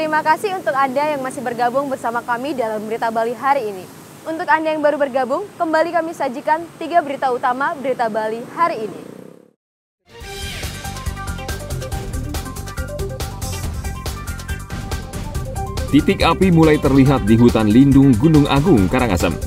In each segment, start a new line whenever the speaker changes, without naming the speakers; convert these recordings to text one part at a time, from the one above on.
Terima kasih untuk Anda yang masih bergabung bersama kami dalam Berita Bali hari ini. Untuk Anda yang baru bergabung, kembali kami sajikan 3 berita utama Berita Bali hari ini.
Titik api mulai terlihat di hutan lindung Gunung Agung, Karangasem.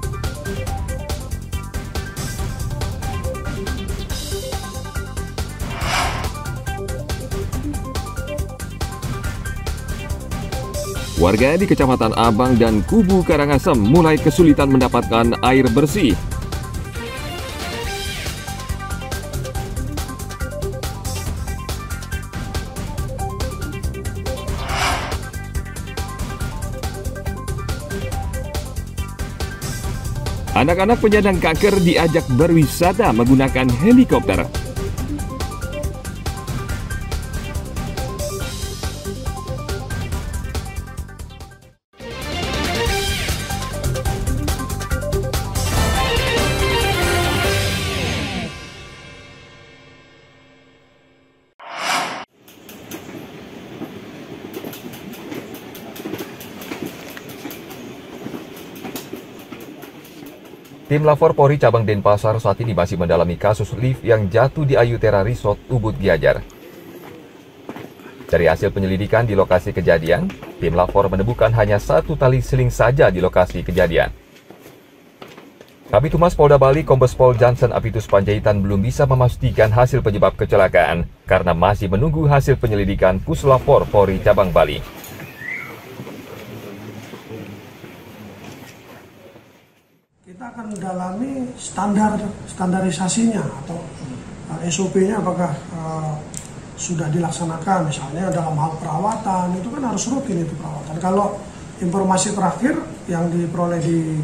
Warga di Kecamatan Abang dan Kubu Karangasem mulai kesulitan mendapatkan air bersih. Anak-anak penyandang kanker diajak berwisata menggunakan helikopter. Tim Lapor Polri Cabang Denpasar saat ini masih mendalami kasus lift yang jatuh di Ayutera Resort, Ubud Gianyar. Dari hasil penyelidikan di lokasi kejadian, tim Lapor menemukan hanya 1 tali seling saja di lokasi kejadian. Kabid Humas Polda Bali Kombes Pol Johnson Apitus Panjaitan belum bisa memastikan hasil penyebab kecelakaan karena masih menunggu hasil penyelidikan Puslapor Polri Cabang Bali.
Kita akan mendalami standarisasinya atau SOP-nya apakah sudah dilaksanakan, misalnya dalam hal perawatan itu kan harus rutin itu perawatan. Kalau informasi terakhir yang diperoleh di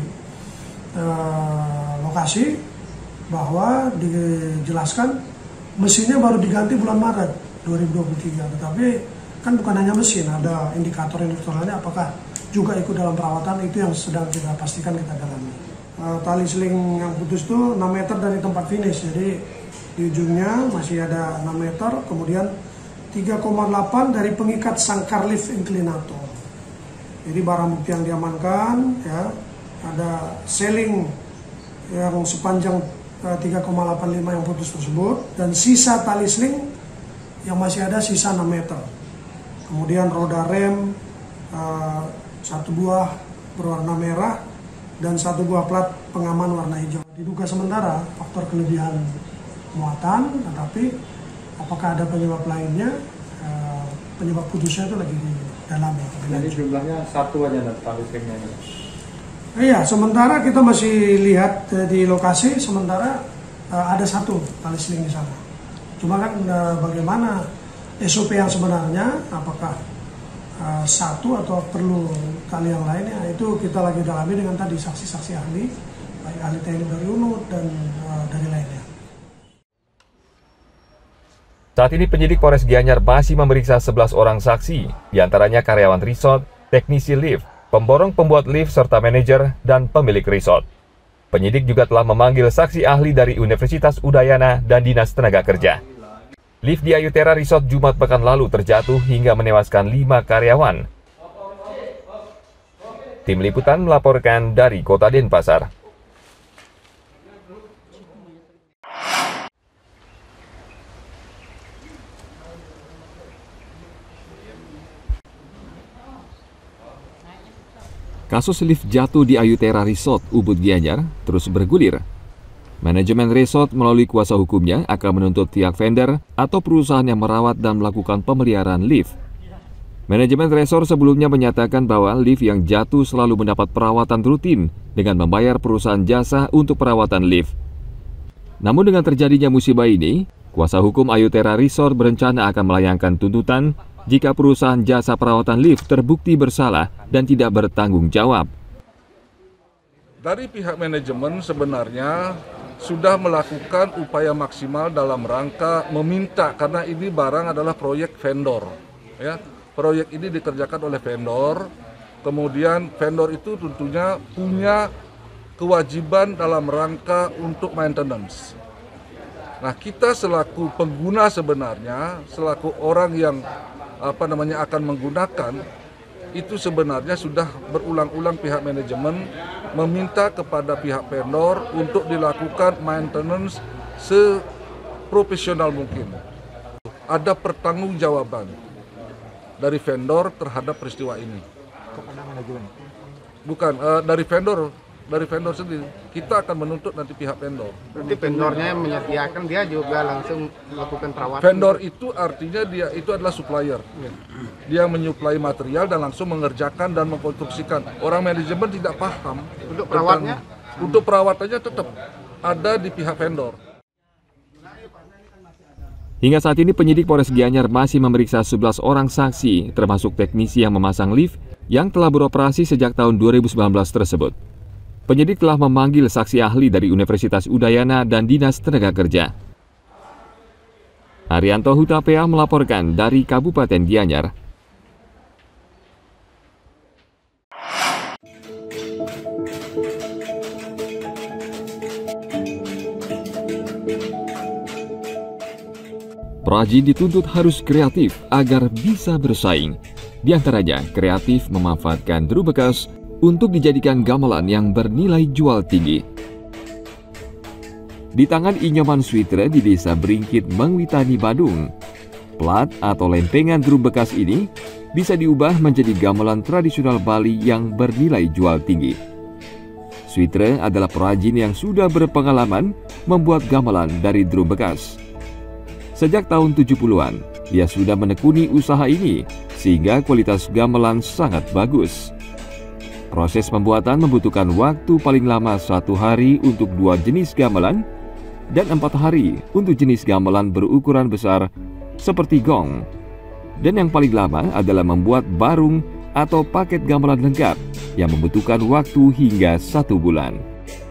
lokasi bahwa dijelaskan mesinnya baru diganti bulan Maret 2023, tetapi kan bukan hanya mesin, ada indikator-indikator lainnya apakah juga ikut dalam perawatan, itu yang sedang kita pastikan kita dalami. Tali seling yang putus itu 6 meter dari tempat finish, jadi di ujungnya masih ada 6 meter, kemudian 3,8 dari pengikat sangkar lift inclinator. Jadi barang bukti yang diamankan ya, ada seling yang sepanjang 3,85 yang putus tersebut, dan sisa tali seling yang masih ada sisa 6 meter. Kemudian roda rem 1 buah berwarna merah dan 1 buah plat pengaman warna hijau. Diduga sementara faktor kelebihan muatan, tetapi apakah ada penyebab lainnya, penyebab putusnya itu lagi didalami.
Jadi jumlahnya 1 aja tali selingnya.
Iya, sementara kita masih lihat di lokasi, sementara ada 1 tali seling di sana. Cuma kan bagaimana SOP yang sebenarnya, apakah 1 atau perlu tali yang lainnya, itu kita lagi dalami dengan tadi saksi-saksi ahli, baik ahli teknik dari UNUD dan dari lainnya.
Saat ini penyidik Polres Gianyar masih memeriksa 11 orang saksi, diantaranya karyawan resort, teknisi lift, pemborong pembuat lift, serta manajer dan pemilik resort. Penyidik juga telah memanggil saksi ahli dari Universitas Udayana dan Dinas Tenaga Kerja. Lift di Ayutera Resort Jumat pekan lalu terjatuh hingga menewaskan 5 karyawan. Tim Liputan melaporkan dari Kota Denpasar. Kasus lift jatuh di Ayutera Resort, Ubud Gianyar terus bergulir. Manajemen resort melalui kuasa hukumnya akan menuntut pihak vendor atau perusahaan yang merawat dan melakukan pemeliharaan lift. Manajemen resort sebelumnya menyatakan bahwa lift yang jatuh selalu mendapat perawatan rutin dengan membayar perusahaan jasa untuk perawatan lift. Namun dengan terjadinya musibah ini, kuasa hukum Ayutera Resort berencana akan melayangkan tuntutan jika perusahaan jasa perawatan lift terbukti bersalah dan tidak bertanggung jawab.
Dari pihak manajemen sebenarnya sudah melakukan upaya maksimal dalam rangka meminta, karena ini barang adalah proyek vendor. Ya, proyek ini dikerjakan oleh vendor, kemudian vendor itu tentunya punya kewajiban dalam rangka untuk maintenance. Nah, kita selaku pengguna sebenarnya, selaku orang yang akan menggunakan, itu sebenarnya sudah berulang-ulang pihak manajemen meminta kepada pihak vendor untuk dilakukan maintenance seprofesional mungkin. Ada pertanggungjawaban dari vendor terhadap peristiwa ini.
Kepada manajemen?
Bukan, dari vendor sendiri. Kita akan menuntut nanti pihak vendor.
Berarti vendornya yang menyediakan, dia juga langsung melakukan perawatan?
Vendor itu artinya dia itu adalah supplier. Dia menyuplai material dan langsung mengerjakan dan mengkonstruksikan. Orang manajemen tidak paham.
Untuk perawatnya?
Untuk perawatannya tetap ada di pihak vendor.
Hingga saat ini penyidik Polres Gianyar masih memeriksa 11 orang saksi, termasuk teknisi yang memasang lift yang telah beroperasi sejak tahun 2019 tersebut. Penyidik telah memanggil saksi ahli dari Universitas Udayana dan Dinas Tenaga Kerja. Haryanto Hutapea melaporkan dari Kabupaten Gianyar. Perajin dituntut harus kreatif agar bisa bersaing. Di antaranya, kreatif memanfaatkan drum bekas untuk dijadikan gamelan yang bernilai jual tinggi. Di tangan Inyoman Switre di Desa Beringkit, Mangwitani, Badung, plat atau lempengan drum bekas ini bisa diubah menjadi gamelan tradisional Bali yang bernilai jual tinggi. Switre adalah perajin yang sudah berpengalaman membuat gamelan dari drum bekas. Sejak tahun 70-an, ia sudah menekuni usaha ini sehingga kualitas gamelan sangat bagus. Proses pembuatan membutuhkan waktu paling lama 1 hari untuk 2 jenis gamelan dan 4 hari untuk jenis gamelan berukuran besar seperti gong. Dan yang paling lama adalah membuat barung atau paket gamelan lengkap yang membutuhkan waktu hingga 1 bulan.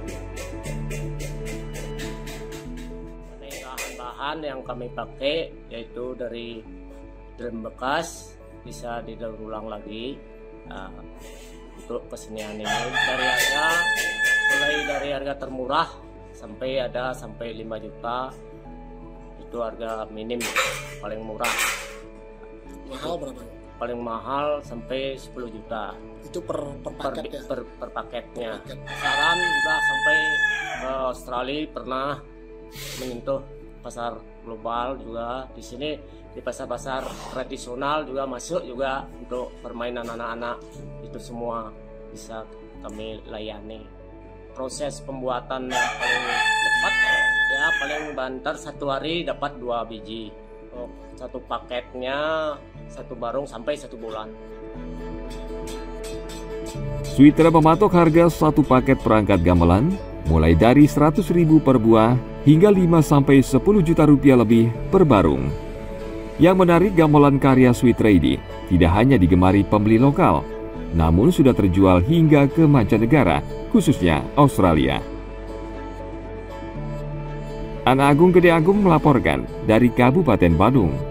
Bahan yang kami pakai yaitu dari drum bekas, bisa didaur ulang lagi. Untuk kesenian ini mulai dari harga termurah sampai 5 juta, itu harga minim, paling murah.
Mahal berapa?
Paling mahal sampai 10 juta.
Itu per paket ya?
Per paketnya. Saran juga sampai ke Australia, pernah menyentuh pasar global juga. Di sini di pasar-pasar tradisional juga masuk juga untuk permainan anak-anak, itu semua bisa kami layani. Proses pembuatan yang paling cepat ya paling banter 1 hari dapat 2 biji. Satu paketnya 1 barung sampai 1 bulan.
Switre mematok harga 1 paket perangkat gamelan mulai dari 100.000 per buah hingga 5-10 juta rupiah lebih per barung. Yang menarik, gamelan karya Switre ini tidak hanya digemari pembeli lokal, namun sudah terjual hingga ke mancanegara, khususnya Australia. Ana Agung Gede Agung melaporkan dari Kabupaten Badung.